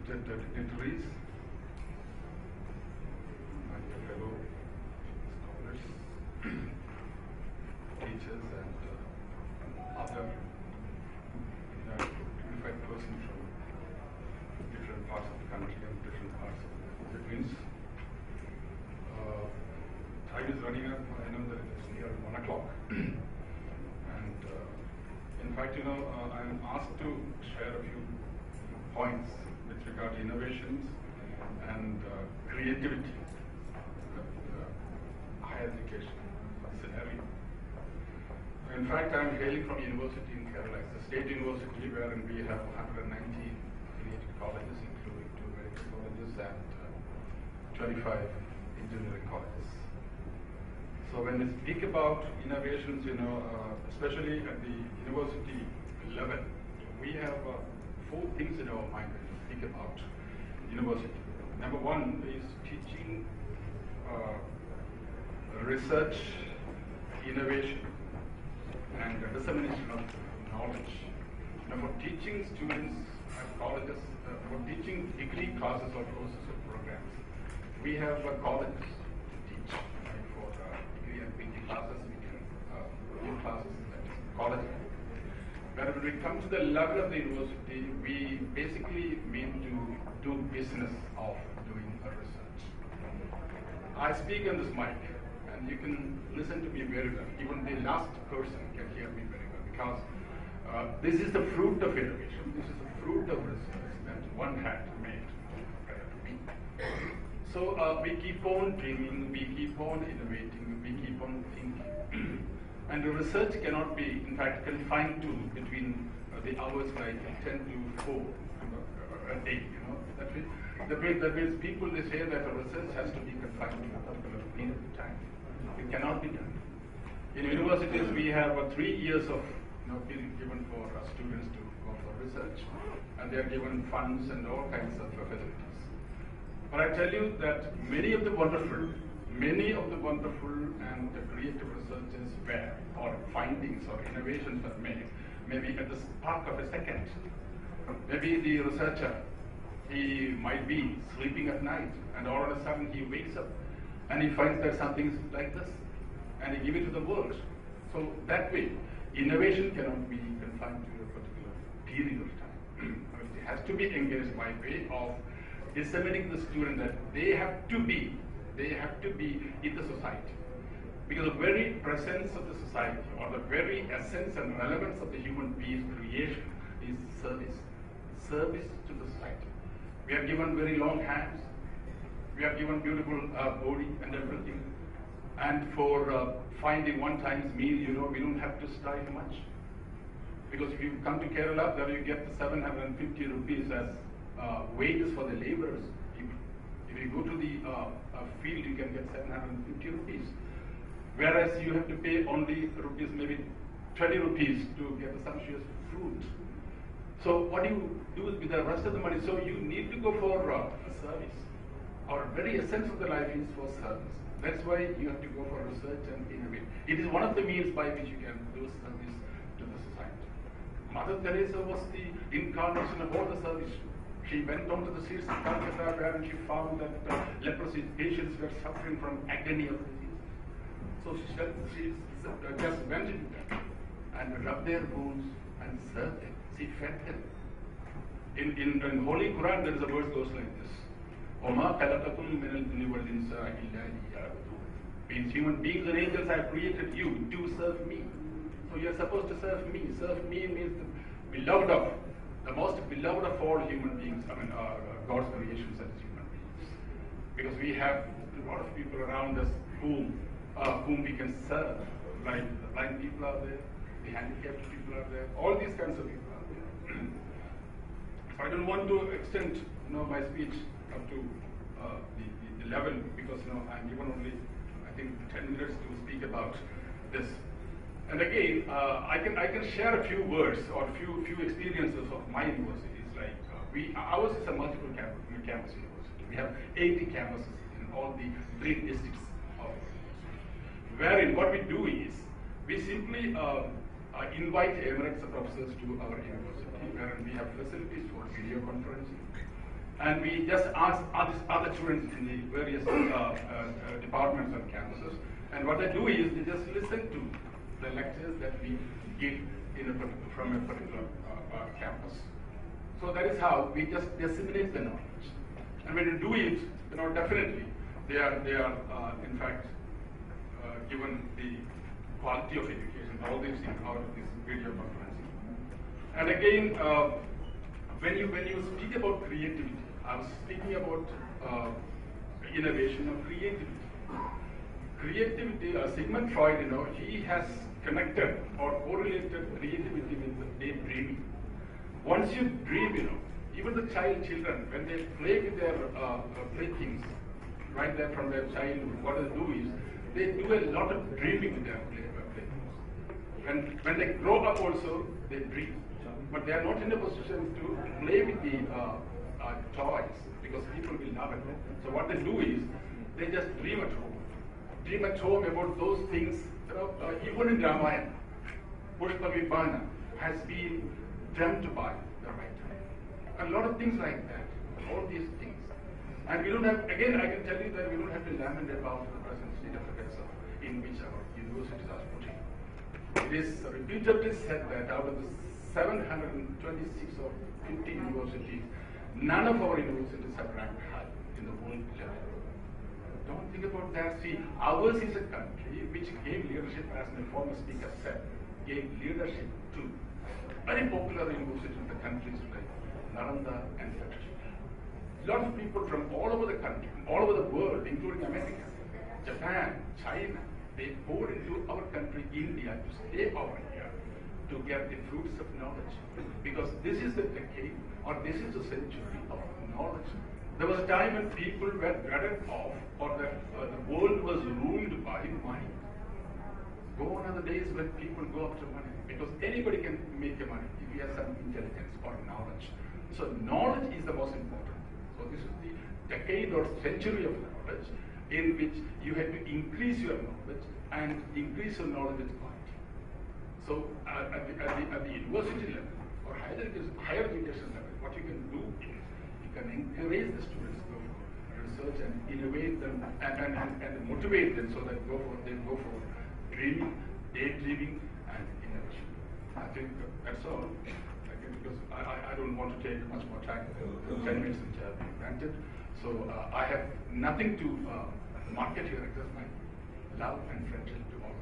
respected dignitaries, my fellow scholars, teachers, and other unified persons from different parts of the country and different parts of the Philippines. Time is running up. I know that it's near 1 o'clock. And in fact, I'm asked to share a few points with regard to innovations and creativity, higher education scenario. In fact, I'm hailing from a university in Kerala. It's a state university wherein we have 190 creative colleges, including 2 medical colleges and 25 engineering colleges. So when we speak about innovations, especially at the university level, we have 4 things in our mind when we speak about university. Number 1 is teaching, research, innovation, and dissemination of knowledge. For teaching students at colleges, for teaching degree classes or courses or programs, we have colleges to teach. For degree and PG classes, we can give classes at college. But when we come to the level of the university, we basically mean to do business of doing a research. I speak on this mic, and you can listen to me very well. Even the last person can hear me very well, because this is the fruit of innovation. This is the fruit of research that one had made prior to me. So we keep on dreaming, we keep on innovating, we keep on thinking. And the research cannot be, in fact, confined to between the hours like 10 to 4 a day. That means people, they say that a research has to be confined to a particular period of time. It cannot be done. In universities, we have 3 years of period given for students to go for research, and they are given funds and all kinds of facilities. But I tell you that many of the wonderful and creative researches were, or findings or innovations were made, maybe at the spark of a second. Maybe the researcher, he might be sleeping at night, and all of a sudden he wakes up and he finds that something is like this, and he gives it to the world. So that way, innovation cannot be confined to a particular period of time. It has to be engaged by way of disseminating the student that they have to be in the society. Because the very presence of the society, or the very essence and relevance of the human being's creation, is service. Service to the society. We are given very long hands, we are given beautiful body and everything. And for finding one time's meal, we don't have to strive much. Because if you come to Kerala, there you get the 750 rupees as wages for the laborers. If you go to the field, you can get 750 rupees. Whereas you have to pay only rupees, maybe 20 rupees to get the sumptuous food. So what do you do with the rest of the money? So you need to go for service. Our very essence of the life is for service. That's why you have to go for research and innovate. It is one of the means by which you can do service to the society. Mother Teresa was the incarnation of all the service. She went on to the streets of Calcutta, where she found that leprosy patients were suffering from agony of disease. So she just went into them and rubbed their wounds and served them. She fed them. In Holy Quran, there is a verse goes like this: "Oma khalaqakum min al-jinni wal insa illa liya'budun." Means human beings and angels, I have created you to serve me. So you are supposed to serve me. Serve me means the most beloved of all human beings. God's creations as human beings. Because we have a lot of people around us whom we can serve. Like the blind people are there, the handicapped people are there, all these kinds of people are there. So I don't want to extend my speech up to the level, because I'm given only, I think, 10 minutes to speak about this. And again, I can share a few words or few experiences of my universities. Like ours is a multiple campus university. We have 80 campuses in all the 3 districts of the university. Wherein what we do is we simply invite emeritus professors to our university, wherein we have facilities for video conferencing. And we just ask other students in the various departments and campuses. And what they do is they just listen to the lectures that we give from a particular campus. So that is how we just disseminate the knowledge. And when you do it, definitely they are in fact given the quality of education, all these things out of this video conferencing. And again, when you speak about creativity, I was speaking about innovation and creativity. Creativity, Sigmund Freud, he has connected or correlated creativity with daydreaming. Once you dream, even the children, when they play with their playthings, right there from their childhood, what they do is they do a lot of dreaming with their playthings. When they grow up also, they dream. But they are not in a position to play with the toys because people will love it. So what they do is they just dream at home. Dream at home about those things. Even in Ramayana, Pushpa Vipana has been dreamt by the writer. A lot of things like that, all these things. And we don't have, again, I can tell you that we don't have to lament about the present state of affairs in which our universities are putting. It is repeatedly said that out of the 726 or 50 universities, none of our universities have ranked high in the world level. Don't think about that. See, ours is a country which gave leadership, as my former speaker said, gave leadership to very popular universities in the countries like Nalanda and Fletcher. A lot of people from all over the country, all over the world, including America, Japan, China, they poured into our country, India, to stay over here to get the fruits of knowledge. Because this is the decade, or this is the century of knowledge. There was a time when people were gutted off, or the world was ruled by money. Gone are the days when people go after money, because anybody can make the money if he has some intelligence or knowledge. So knowledge is the most important. So this is the decade or century of knowledge in which you have to increase your knowledge and increase your knowledge with quality. So at the university level or higher education level, what you can do is you can encourage the students to go for research and innovate them and motivate them so that they go for dreaming, daydreaming, and innovation. I think that's all. Because I don't want to take much more time. 10 minutes which have been granted. So I have nothing to market here except my love and friendship to all.